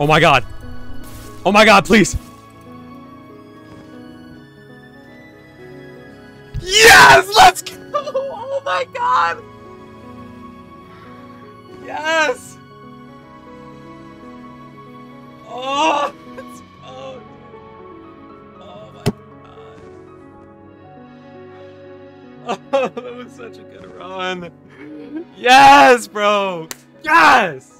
Oh my god. Oh my god, please. Yes! Let's go! Oh my god! Yes! Oh! Let's go! Oh my god. Oh, that was such a good run. Yes, bro! Yes!